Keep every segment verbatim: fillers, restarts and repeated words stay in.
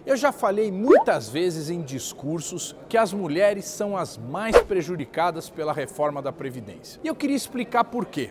Eu já falei muitas vezes em discursos que as mulheres são as mais prejudicadas pela reforma da Previdência. E eu queria explicar por quê.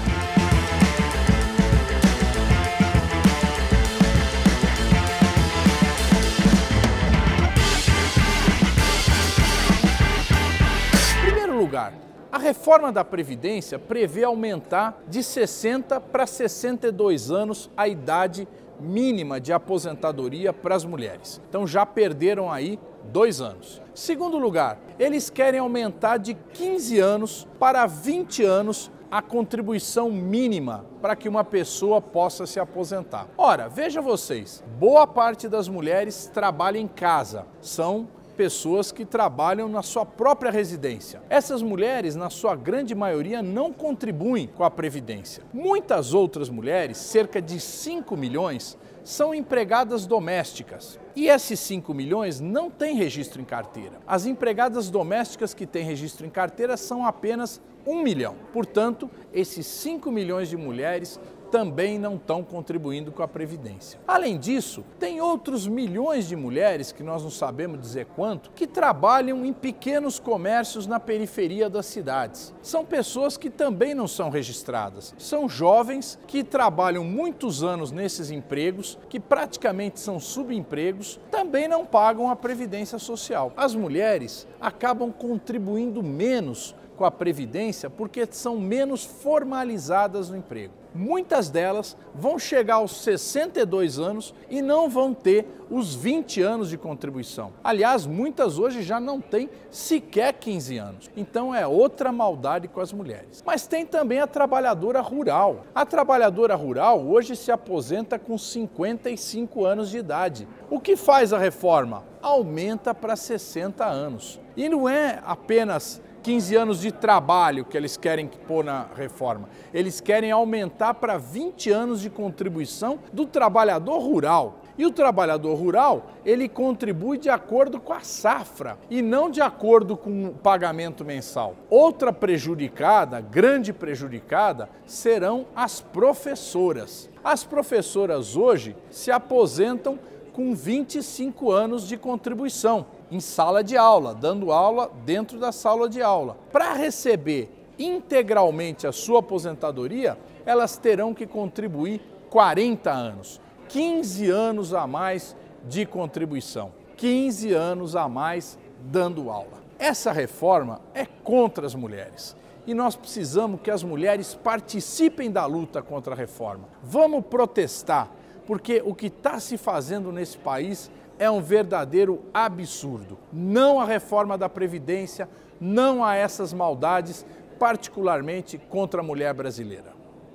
Em primeiro lugar, a reforma da Previdência prevê aumentar de sessenta para sessenta e dois anos a idade mínima de aposentadoria para as mulheres. Então já perderam aí dois anos. Segundo lugar, eles querem aumentar de quinze anos para vinte anos a contribuição mínima para que uma pessoa possa se aposentar. Ora, veja vocês, boa parte das mulheres trabalha em casa, são pessoas que trabalham na sua própria residência. Essas mulheres, na sua grande maioria, não contribuem com a Previdência. Muitas outras mulheres, cerca de cinco milhões, são empregadas domésticas. E esses cinco milhões não têm registro em carteira. As empregadas domésticas que têm registro em carteira são apenas um milhão. Portanto, esses cinco milhões de mulheres também não estão contribuindo com a Previdência. Além disso, tem outros milhões de mulheres, que nós não sabemos dizer quanto, que trabalham em pequenos comércios na periferia das cidades. São pessoas que também não são registradas. São jovens que trabalham muitos anos nesses empregos, que praticamente são subempregos, também não pagam a Previdência Social. As mulheres acabam contribuindo menos com a Previdência porque são menos formalizadas no emprego. Muitas delas vão chegar aos sessenta e dois anos e não vão ter os vinte anos de contribuição. Aliás, muitas hoje já não têm sequer quinze anos. Então é outra maldade com as mulheres. Mas tem também a trabalhadora rural. A trabalhadora rural hoje se aposenta com cinquenta e cinco anos de idade. O que faz a reforma? Aumenta para sessenta anos. E não é apenas quinze anos de trabalho que eles querem pôr na reforma. Eles querem aumentar para vinte anos de contribuição do trabalhador rural. E o trabalhador rural, ele contribui de acordo com a safra e não de acordo com o pagamento mensal. Outra prejudicada, grande prejudicada, serão as professoras. As professoras hoje se aposentam com vinte e cinco anos de contribuição em sala de aula, dando aula dentro da sala de aula. Para receber integralmente a sua aposentadoria, elas terão que contribuir quarenta anos, quinze anos a mais de contribuição, quinze anos a mais dando aula. Essa reforma é contra as mulheres. E nós precisamos que as mulheres participem da luta contra a reforma. Vamos protestar, porque o que está se fazendo nesse país é um verdadeiro absurdo. Não a reforma da Previdência, não a essas maldades, particularmente contra a mulher brasileira.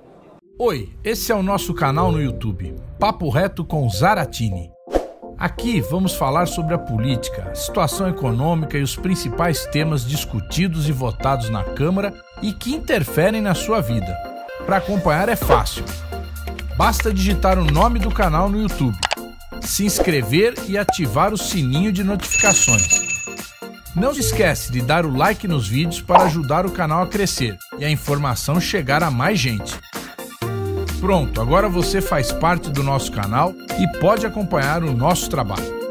Oi, esse é o nosso canal no YouTube, Papo Reto com Zaratini. Aqui vamos falar sobre a política, a situação econômica e os principais temas discutidos e votados na Câmara e que interferem na sua vida. Para acompanhar é fácil. Basta digitar o nome do canal no YouTube, se inscrever e ativar o sininho de notificações. Não se esquece de dar o like nos vídeos para ajudar o canal a crescer e a informação chegar a mais gente. Pronto, agora você faz parte do nosso canal e pode acompanhar o nosso trabalho.